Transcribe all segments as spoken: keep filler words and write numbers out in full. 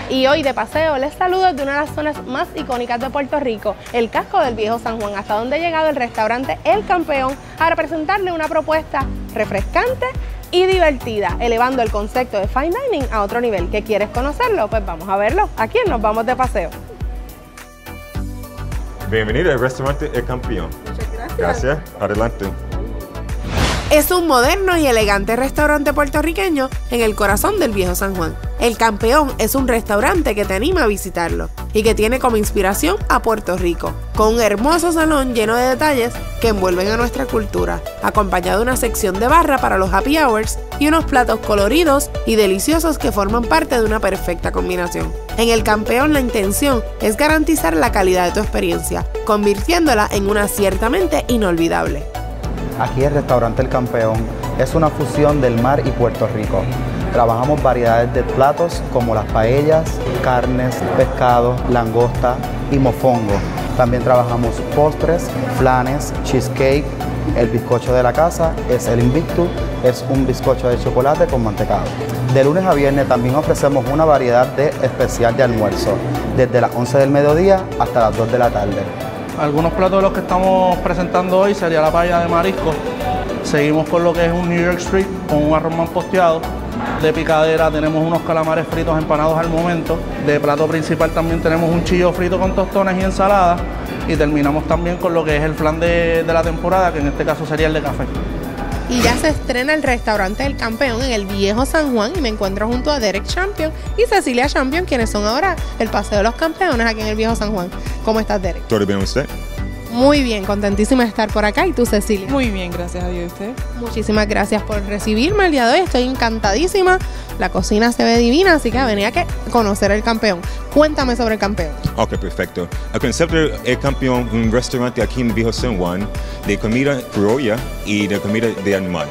Y hoy de paseo les saludo desde una de las zonas más icónicas de Puerto Rico, el casco del Viejo San Juan, hasta donde ha llegado el restaurante El Campeón a presentarle una propuesta refrescante y divertida, elevando el concepto de fine dining a otro nivel. ¿Qué quieres conocerlo? Pues vamos a verlo. Aquí Nos Vamos de Paseo. Bienvenido al restaurante El Campeón. Muchas gracias. Gracias. Adelante. Es un moderno y elegante restaurante puertorriqueño en el corazón del Viejo San Juan. El Campeón es un restaurante que te anima a visitarlo y que tiene como inspiración a Puerto Rico, con un hermoso salón lleno de detalles que envuelven a nuestra cultura, acompañado de una sección de barra para los happy hours y unos platos coloridos y deliciosos que forman parte de una perfecta combinación. En El Campeón la intención es garantizar la calidad de tu experiencia, convirtiéndola en una ciertamente inolvidable. Aquí el restaurante El Campeón es una fusión del mar y Puerto Rico. Trabajamos variedades de platos como las paellas, carnes, pescado, langosta y mofongo. También trabajamos postres, flanes, cheesecake. El bizcocho de la casa es el Invictus, es un bizcocho de chocolate con mantecado. De lunes a viernes también ofrecemos una variedad de especial de almuerzo, desde las once del mediodía hasta las dos de la tarde. Algunos platos de los que estamos presentando hoy sería la paella de marisco. Seguimos con lo que es un New York Strip con un arroz manposteado. De picadera tenemos unos calamares fritos empanados al momento. De plato principal también tenemos un chillo frito con tostones y ensalada. Y terminamos también con lo que es el flan de, de la temporada, que en este caso sería el de café. Y ya se estrena el restaurante El Campeón en el Viejo San Juan y me encuentro junto a Derek Champion y Cecilia Champion, quienes son ahora el Paseo de los Campeones aquí en el Viejo San Juan. ¿Cómo estás, Derek? ¿Todo bien usted? Muy bien, contentísima de estar por acá. ¿Y tú, Cecilia? Muy bien, gracias a Dios. ¿Y usted? Muchísimas gracias por recibirme el día de hoy. Estoy encantadísima. La cocina se ve divina, así que venía a conocer El Campeón. Cuéntame sobre El Campeón. Ok, perfecto. El concepto de El Campeón, un restaurante aquí en Viejo San Juan de comida criolla y de comida de animal.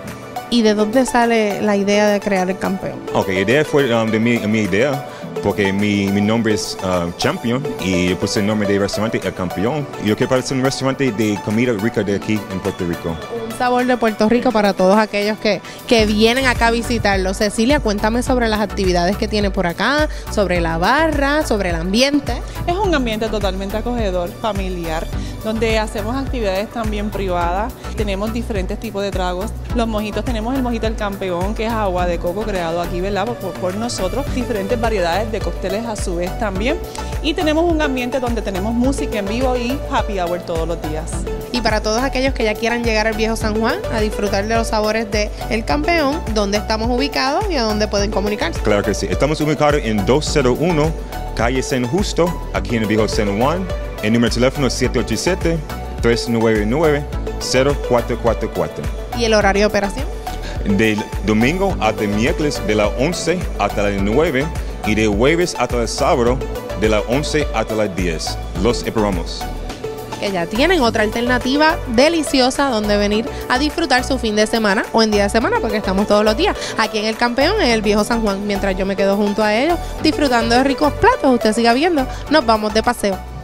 ¿Y de dónde sale la idea de crear El Campeón? Ok, la idea fue um, de mi, mi idea, porque mi, mi nombre es uh, Champion y yo puse el nombre del restaurante El Campeón. Yo quiero hacer un restaurante de comida rica de aquí en Puerto Rico. Un sabor de Puerto Rico para todos aquellos que, que vienen acá a visitarlo. Cecilia, cuéntame sobre las actividades que tiene por acá, sobre la barra, sobre el ambiente. Es un ambiente totalmente acogedor, familiar, donde hacemos actividades también privadas. Tenemos diferentes tipos de tragos. Los mojitos, tenemos el mojito El Campeón, que es agua de coco creado aquí, ¿verdad? Por, por nosotros. Diferentes variedades de cócteles a su vez también. Y tenemos un ambiente donde tenemos música en vivo y happy hour todos los días. Y para todos aquellos que ya quieran llegar al Viejo San Juan a disfrutar de los sabores de El Campeón, ¿dónde estamos ubicados y a dónde pueden comunicarse? Claro que sí. Estamos ubicados en doscientos uno, calle San Justo, aquí en el Viejo San Juan. El número de teléfono es siete ocho siete, tres nueve nueve, cero cuatro cuatro cuatro. ¿Y el horario de operación? De domingo hasta miércoles de las once hasta las nueve y de jueves hasta el sábado de las once hasta las diez. Los esperamos. Que ya tienen otra alternativa deliciosa donde venir a disfrutar su fin de semana o en día de semana, porque estamos todos los días aquí en El Campeón, en el Viejo San Juan. Mientras yo me quedo junto a ellos disfrutando de ricos platos, usted siga viendo Nos Vamos de Paseo.